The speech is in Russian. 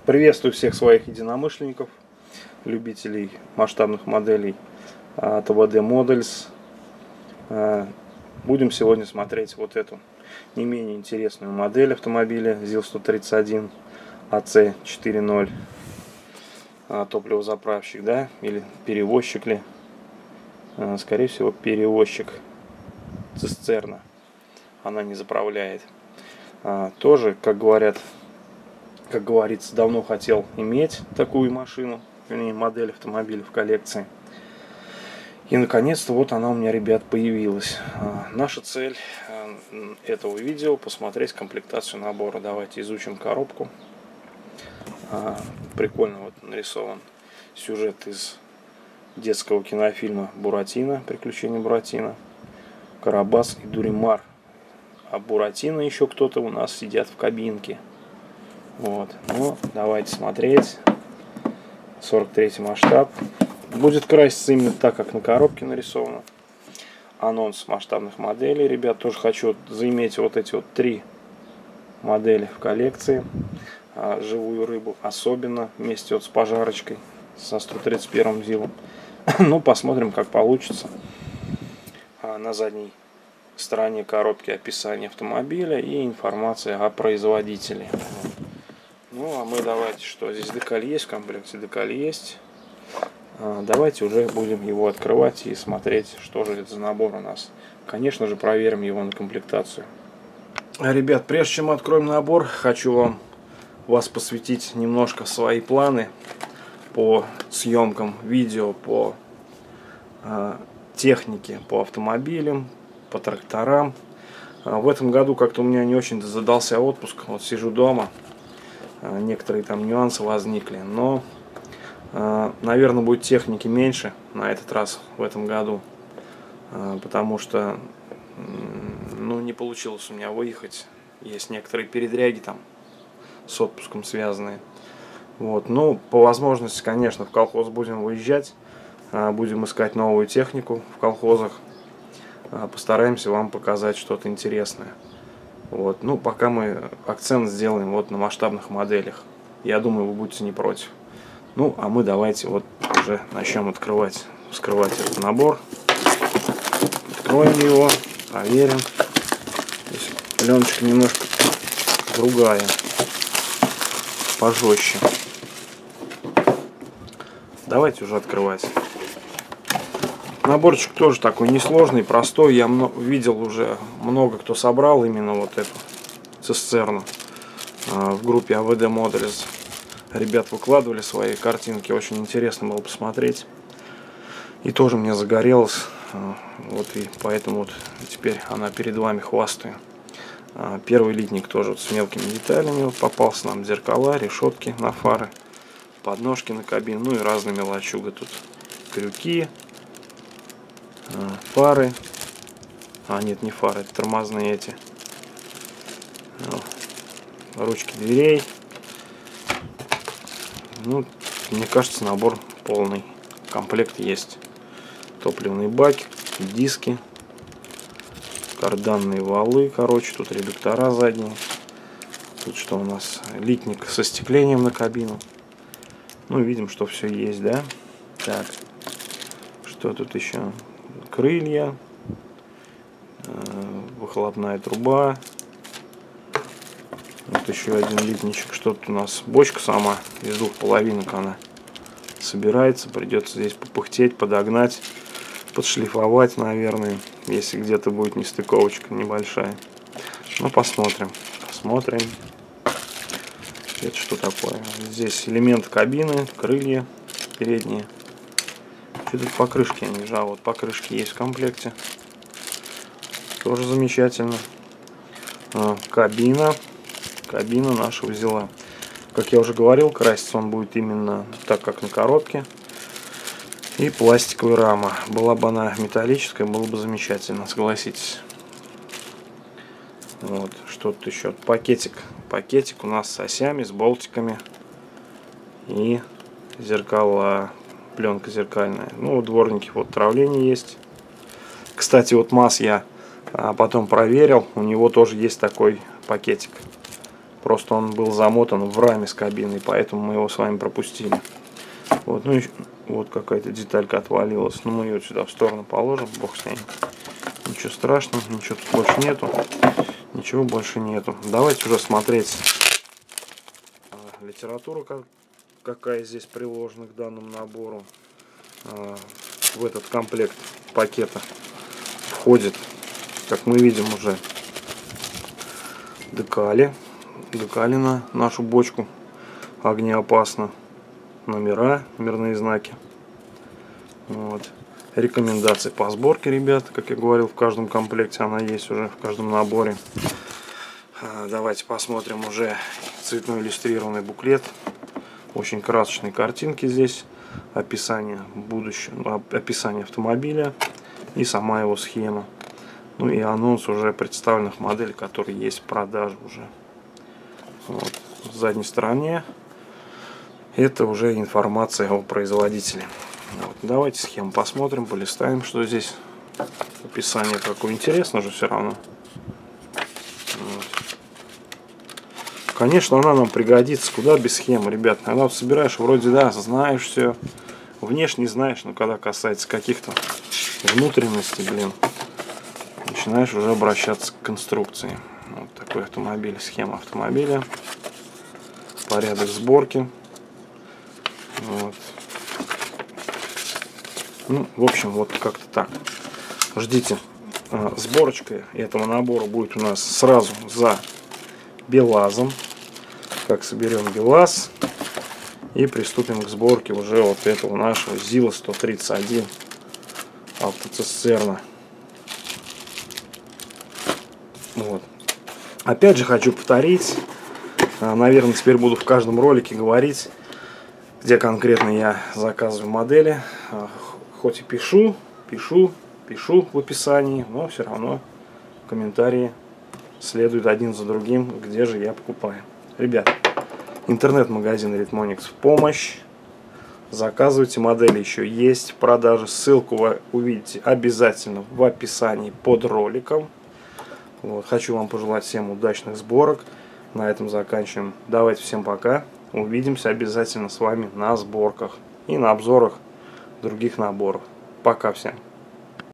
Приветствую всех своих единомышленников, любителей масштабных моделей от ВД Models. Будем сегодня смотреть вот эту не менее интересную модель автомобиля ЗИЛ-131 AC4.0. Топливозаправщик, да, или перевозчик ли? Скорее всего, перевозчик. Цистерна. Она не заправляет. Тоже, как говорится, давно хотел иметь такую машину, вернее, модель автомобиля в коллекции. И наконец-то вот она у меня, ребят, появилась. Наша цель этого видео — посмотреть комплектацию набора. Давайте изучим коробку. Прикольно вот нарисован сюжет из детского кинофильма «Буратино. Приключения Буратино». Карабас и Дуримар. А Буратино еще кто-то у нас сидят в кабинке. Вот. Ну, давайте смотреть. 43 масштаб. Будет краситься именно так, как на коробке нарисовано. Анонс масштабных моделей. Ребят, тоже хочу заиметь вот эти вот 3 модели в коллекции. Живую рыбу особенно, вместе вот с пожарочкой, со 131 ЗИЛом. Ну, посмотрим, как получится. На задней стороне коробки описание автомобиля и информация о производителе. Ну, а мы давайте, что здесь декаль есть, в комплекте декаль есть. Давайте уже будем его открывать и смотреть, что же это за набор у нас. Конечно же, проверим его на комплектацию. Ребят, прежде чем откроем набор, хочу вас посвятить немножко в свои планы по съемкам видео, по технике, по автомобилям, по тракторам. В этом году как-то у меня не очень задался отпуск. Вот сижу дома. Некоторые там нюансы возникли. Но, наверное, будет техники меньше на этот раз в этом году. Потому что не получилось у меня выехать. Есть некоторые передряги там с отпуском связанные. Вот. Ну, по возможности, конечно, в колхоз будем выезжать. Будем искать новую технику в колхозах. Постараемся вам показать что-то интересное. Вот. Ну, пока мы акцент сделаем вот на масштабных моделях. Я думаю, вы будете не против. Ну, а мы давайте вот уже начнем вскрывать этот набор. Откроем его, проверим. Здесь пленочка немножко другая, пожестче. Давайте уже открывать. Наборчик тоже такой несложный, простой. Я видел уже много кто собрал именно вот эту цистерну в группе АВД Models. Ребят выкладывали свои картинки, очень интересно было посмотреть. И тоже мне загорелось. Вот и поэтому вот теперь она перед вами хвастаю. Первый литник тоже вот с мелкими деталями вот попался нам. Зеркала, решетки на фары, подножки на кабину, ну и разные мелочуга. Тут крюки, фары. Нет, не фары, это тормозные эти. Ручки дверей. Ну, мне кажется, набор полный. Комплект есть. Топливные баки, диски, карданные валы, короче, тут редуктора задние. Тут что у нас? Литник со стеклением на кабину. Ну, видим, что все есть, да? Так, что тут еще? Крылья, выхлопная труба. Вот еще один литничек. Что-то у нас бочка сама из 2 половинок она собирается. Придется здесь попыхтеть, подогнать, подшлифовать, наверное, если где-то будет нестыковочка небольшая. Ну, посмотрим. Это что такое? Здесь элементы кабины, крылья передние. Что тут покрышки я не жал? Вот покрышки есть в комплекте. Тоже замечательно. Кабина нашего ЗИЛа. Как я уже говорил, краситься он будет именно так, как на коробке. И пластиковая рама. Была бы она металлическая, было бы замечательно, согласитесь. Вот, что тут еще? Пакетик у нас с осями, с болтиками. И зеркала, пленка зеркальная. Ну, у дворники вот травление есть. Кстати, вот МАЗ я потом проверил, у него тоже есть такой пакетик. Просто он был замотан в раме с кабиной, поэтому мы его с вами пропустили. Вот, ну и вот какая-то деталька отвалилась. Но мы ее сюда в сторону положим, бог с ней. Ничего страшного, ничего тут больше нету. Ничего больше нету. Давайте уже смотреть литературу, какая здесь приложена к данному набору. В этот комплект пакета входит, как мы видим, уже декали на нашу бочку огнеопасно, номерные знаки. Вот. Рекомендации по сборке, ребят, как я говорил, в каждом комплекте она есть уже, в каждом наборе. Давайте посмотрим уже цветной иллюстрированный буклет. Очень красочные картинки здесь, описание будущего, описание автомобиля и сама его схема. Ну и анонс уже представленных моделей, которые есть в продаже уже. Вот. В задней стороне это уже информация о производителе. Вот. Давайте схему посмотрим, полистаем, что здесь. Описание какое интересно же все равно. Вот. Конечно, она нам пригодится, куда без схемы, ребят. Когда вот собираешь, вроде да, знаешь все, внешне знаешь, но когда касается каких-то внутренностей, блин, начинаешь уже обращаться к конструкции. Вот такой автомобиль, схема автомобиля, порядок сборки. Вот. Ну, в общем, вот как-то так. Ждите. Сборочка этого набора будет у нас сразу за БелАЗом. Как соберем БелАЗ и приступим к сборке уже вот этого нашего ЗИЛа 131 автоцистерна. Вот. Опять же хочу повторить, наверное, теперь буду в каждом ролике говорить, где конкретно я заказываю модели. Хоть и пишу в описании, но все равно комментарии следуют один за другим, где же я покупаю. Ребят, интернет-магазин Ritmonix в помощь. Заказывайте, модели еще есть в продаже. Ссылку вы увидите обязательно в описании под роликом. Вот. Хочу вам пожелать всем удачных сборок. На этом заканчиваем. Давайте всем пока. Увидимся обязательно с вами на сборках и на обзорах других наборов. Пока всем.